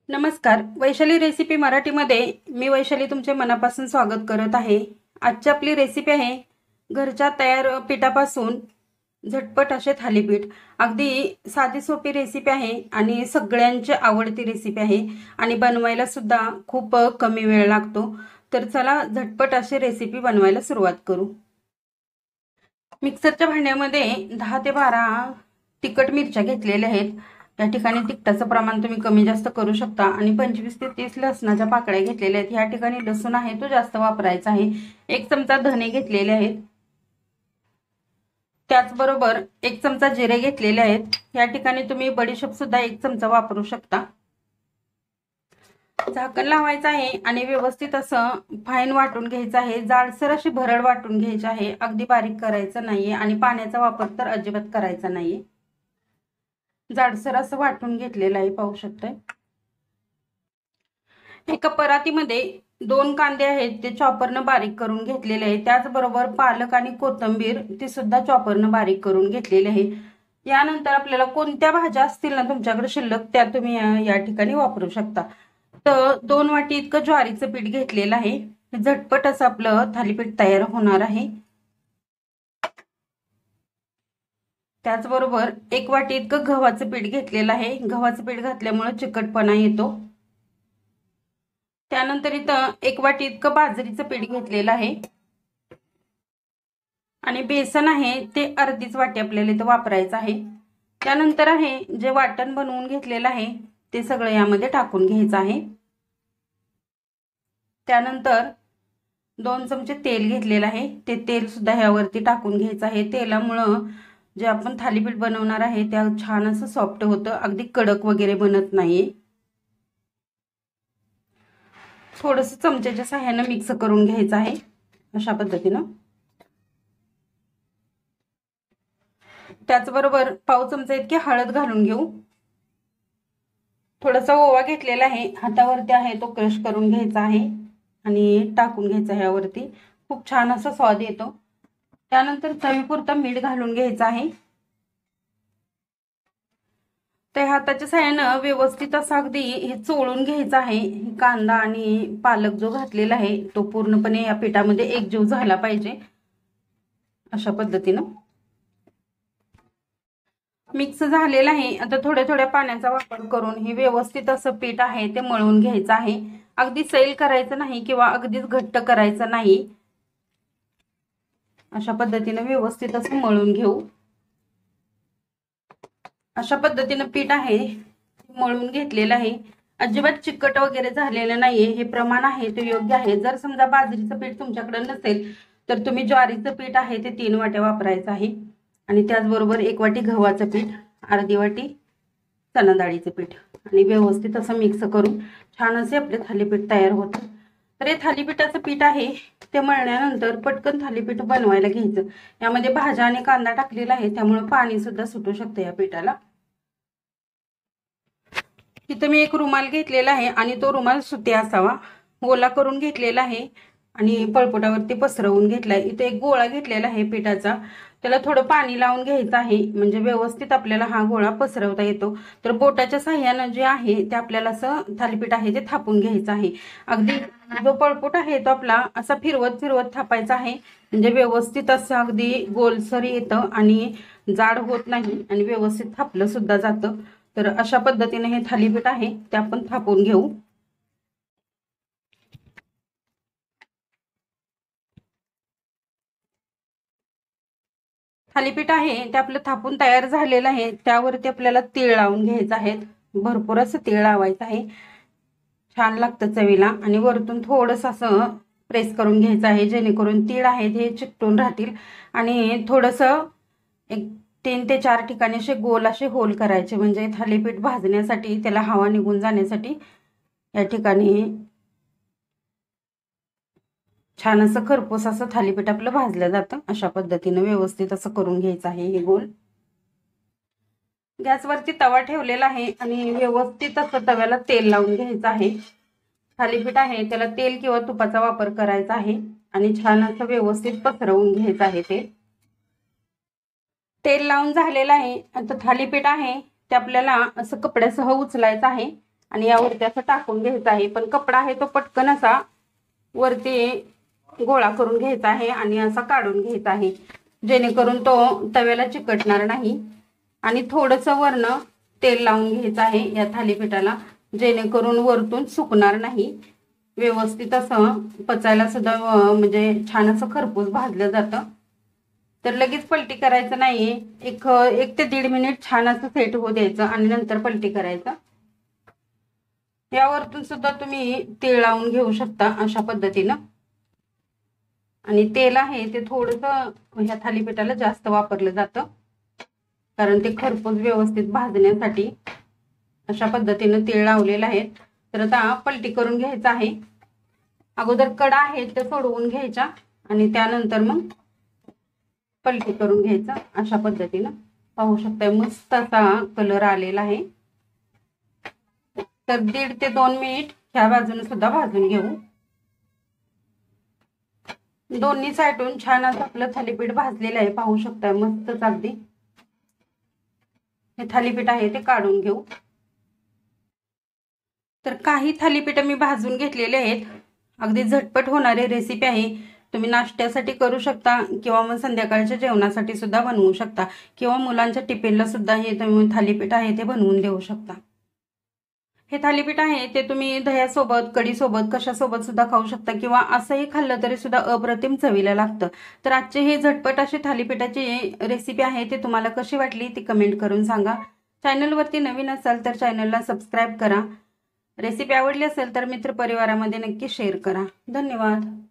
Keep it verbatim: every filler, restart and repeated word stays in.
नमस्कार, वैशाली रेसिपी मराठीमध्ये मी वैशाली तुमचे मनापासून स्वागत करत आहे। आजची आपली रेसिपी आहे घरच्या तयार पिठापासून झटपट असे थालीपीठ। अगदी साधी सोपी रेसिपी आहे आणि सगळ्यांची आवडती रेसिपी आहे आणि बनवायला सुद्धा खूप कमी वेळ लागतो। तर चला झटपट अशी रेसिपी बनवायला सुरुवात करू। मिक्सरच्या भांड्यामध्ये दहा ते बारा तिखट मिरच्या घेतलेल्या आहेत। या ठिकाणी तिखटाचं प्रमाण तुम्ही कमी जास्त करू शकता आणि पंचवीस ते तीस लसणाच्या पाकळ्या घेतलेल्या आहेत। या ठिकाणी लसूण आहे तो जास्त वापरायचा आहे। एक चमचा धने घेतलेले आहेत, त्याचबरोबर एक चमचा जिरे घेतलेले आहेत। या ठिकाणी तुम्ही बडीशेप सुद्धा एक चमचा वापरू शकता। झाकण लावायचं आहे आणि व्यवस्थित असं फाईन वाटून घ्यायचं आहे। जाडसर अशी भरड वाटून घ्यायची आहे, अगदी बारीक करायचं नाहीये आणि पाण्याचा वापर तर अजिबात करायचा नाहीये। जाडसर असं वाटून घेतलेलं आहे, पाहू शकताय। एका परातीमध्ये दोन कांदे आहेत ते चॉपरने बारीक करून घेतलेले आहे। त्याचबरोबर पालक आणि कोथिंबीर ती सुद्धा चॉपरने बारीक करून घेतलेली आहे। यानंतर आपल्याला कोणत्या भाज्या असतील ना तुमच्याकडे शिल्लक त्या तुम्ही या ठिकाणी वापरू शकता। तर दोन वाटी इतकं ज्वारीचं पीठ घेतलेलं आहे। झटपट असं आपलं थालीपीठ तयार होणार आहे। त्याचबरोबर एक वाटी इतकं गव्हाचं पीठ घेतलेलं आहे। गव्हाचं पीठ घातल्यामुळे चिकटपणा येतो। त्यानंतर इथं एक वाटी इतकं बाजरीचं पीठ घेतलेलं आहे आणि बेसन आहे ते अर्धीच वाटी आपल्याला इथं वापरायचं आहे। त्यानंतर आहे जे वाटण बनवून घेतलेलं आहे ते सगळं यामध्ये टाकून घ्यायचं आहे। त्यानंतर दोन चमचे तेल घेतलेलं आहे, ते तेल सुद्धा ह्यावरती टाकून घ्यायचं आहे। तेलामुळे जे आपण थालीपीठ बनवणार आहे त्या छान असं सॉफ्ट होतं, अगदी कडक वगैरे बनत नाही। थोडंसं चमच्याच्या सहाय्याने मिक्स करून घ्यायचं आहे अशा पद्धतीने। त्याचबरोबर पाव चमचा इतकी हळद घालून घेऊ। थोडासा ओवा घेतलेला आहे, हातावरती आहे तो क्रश करून घ्यायचा आहे आणि टाकून घ्यायचा आहे यावरती, खूप छान असा स्वाद येतो। त्यानंतर चवीपुरतं मीठ घालून घ्यायचं आहे। ते हाताच्या सहाय्याने व्यवस्थित असं अगदी हे चोळून घ्यायचं आहे। कांदा आणि पालक जो घातलेला आहे तो पूर्णपणे या पिठामध्ये एकजीव झाला पाहिजे अशा पद्धतीने। मिक्स झालेला आहे। आता थोड्या थोड्या पाण्याचा वापर करून हे व्यवस्थित असं पीठ आहे ते मळून घ्यायचं आहे। अगदी सैल करायचं नाही किंवा अगदीच घट्ट करायचं नाही, अशा पद्धतीने व्यवस्थित असं मळून घेऊ। अशा पद्धतीने पीठ आहे मळून घेतलेलं आहे, अजिबात चिकट वगैरे झालेलं नाहीये। हे प्रमाण आहे ते योग्य आहे। जर समजा बाजरीचं पीठ तुमच्याकडे नसेल तर तुम्ही ज्वारीचं पीठ आहे ते तीन वाट्या वापरायचं आहे आणि त्याचबरोबर एक वाटी गव्हाचं पीठ, अर्धी वाटी चणा डाळीचं पीठ आणि व्यवस्थित असं मिक्स करून छान असे आपले थालीपीठ तयार होतं। तर हे थालीपीठाचं पीठ आहे ते मळल्यानंतर पटकन थालीपीठ बनवायला घ्यायचं। यामध्ये भाज्या आणि कांदा टाकलेला आहे त्यामुळे पाणी सुद्धा सुटू शकते या पिठाला। इथं मी एक रुमाल घेतलेला आहे आणि तो रुमाल सुती असावा, ओला करून घेतलेला आहे आणि पळपुटावरती पसरवून घेतलाय। इथे एक गोळा घेतलेला आहे पिठाचा, त्याला थोडं पाणी लावून घ्यायचं आहे म्हणजे व्यवस्थित आपल्याला हा गोळा पसरवता येतो। तर बोटाच्या सहाय्याने जे आहे ते आपल्याला असं थालीपीठ आहे ते थापून घ्यायचं आहे। अगदी जो पळपुट आहे तो आपला असा फिरवत फिरवत थापायचा आहे म्हणजे व्यवस्थित असं अगदी गोलसर येतं आणि जाड होत नाही आणि व्यवस्थित थापलं सुद्धा जातं। तर अशा पद्धतीने हे थालीपीठ आहे ते आपण थापून घेऊ। थालीपीठ आहे ते आपलं थापून तयार झालेलं आहे। त्यावरती आपल्याला तीळ लावून घ्यायचं आहे, भरपूर असं तीळ लावायचं आहे, छान लागतं चवीला। आणि वरतून थोडंसं असं प्रेस करून घ्यायचं आहे जेणेकरून तीळ आहेत हे चिकटून राहतील। आणि थोडंसं एक तीन ते चार ठिकाणी असे गोल असे होल करायचे म्हणजे थालीपीठ भाजण्यासाठी, त्याला हवा निघून जाण्यासाठी या ठिकाणी छान असं खरपूस असं थालीपीठ आपलं भाजलं जातं। अशा पद्धतीने व्यवस्थित असं करून घ्यायचं आहे हे गोल। गॅसवरती तवा ठेवलेला आहे आणि व्यवस्थित असं तव्याला तेल लावून घ्यायचं आहे। थालीपीठ आहे त्याला तेल किंवा तुपाचा वापर करायचा आहे आणि छान असं व्यवस्थित पसरवून घ्यायचं आहे। ते तेल लावून झालेलं आहे। आता थालीपीठ आहे ते आपल्याला असं कपड्यासह उचलायचं आहे आणि यावरती असं टाकून घ्यायचं आहे, पण कपडा आहे तो पटकन असा वरती गोळा करून घ्यायचा आहे आणि असा काढून घ्यायचा आहे, जेणेकरून तो तव्याला चिकटणार नाही. आणि थोडंसं वरनं तेल लावून घ्यायचं आहे या थालीपीठाला, जेणेकरून वरतून सुकणार नाही, व्यवस्थित असं पचायला सुद्धा म्हणजे छान असं खरपूस भाजलं जातं. तर लगेच पलटी करायचं नाहीये, एक एक ते दीड मिनिट छान असं सेट होऊ द्यायचं आणि नंतर पलटी करायचं. यावरतून सुद्धा तुम्ही तेल लावून घेऊ शकता अशा पद्धतीनं. आणि तेल आहे ते थोडंसं ह्या थालीपीठाला जास्त वापरलं जातं, कारण ते खरपूस व्यवस्थित भाजण्यासाठी अशा पद्धतीनं तेल लावलेलं आहे. तर आता पलटी करून घ्यायचं आहे. अगोदर कडा आहेत त्या सोडवून घ्यायच्या आणि त्यानंतर मग पलटी करून घ्यायचं अशा पद्धतीनं. पाहू शकता मस्त असा कलर आलेला आहे. तर दीड ते दोन मिनिट ह्या बाजूने सुद्धा भाजून घेऊ. दोन्ही साईडून छान असं आपलं थालीपीठ भाजलेलं आहे, पाहू शकता मस्तच अगदी. हे थालीपीठ आहे ते काढून घेऊ. तर काही थालीपीठ मी भाजून घेतलेले आहेत. अगदी झटपट होणारी रेसिपी आहे. तुम्ही नाश्त्यासाठी करू शकता किंवा मग संध्याकाळच्या जेवणासाठी सुद्धा बनवू शकता, किंवा मुलांच्या टिफिनला सुद्धा हे तुम्ही थालीपीठ आहे ते बनवून देऊ शकता. हे थालीपीठ आहे ते तुम्ही दह्यासोबत, कढीसोबत, कशासोबत सुद्धा खाऊ शकता, किंवा असंही खाल्लं तरी सुद्धा अप्रतिम चवीला लागतं. तर आजचे हे झटपट अशी थालीपीठाची रेसिपी आहे ते तुम्हाला कशी वाटली ती कमेंट करून सांगा. चॅनलवरती नवीन असाल तर चॅनलला सबस्क्राईब करा. रेसिपी आवडली असेल तर मित्रपरिवारामध्ये नक्की शेअर करा. धन्यवाद.